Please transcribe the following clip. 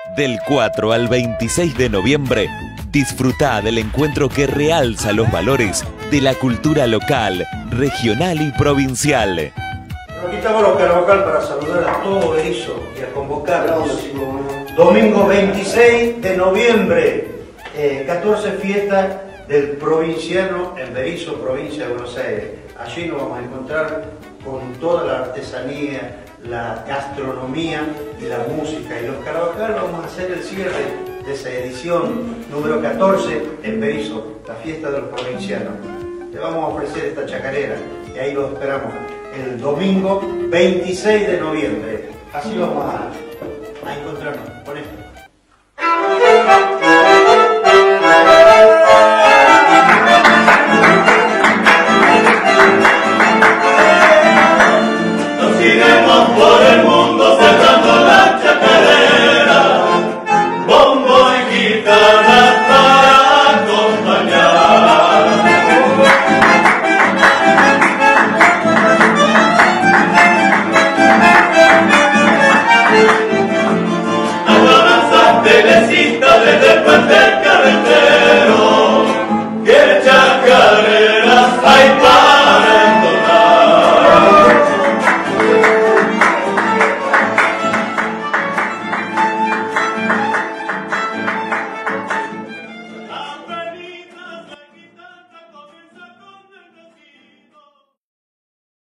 Del 4 al 26 de noviembre, disfruta del encuentro que realza los valores de la cultura local, regional y provincial. Aquí estamos los Carabajal para saludar a todo Berisso y a convocarlos. Domingo 26 de noviembre, 14 fiestas del provinciano en Berisso, provincia de Buenos Aires. Allí nos vamos a encontrar con toda la artesanía, la gastronomía y la música. Y los Carabajal vamos a hacer el cierre de esa edición número 14 en Berisso, la fiesta de los provincianos. Le vamos a ofrecer esta chacarera y ahí los esperamos el domingo 26 de noviembre. Así vamos a encontrarnos con esto.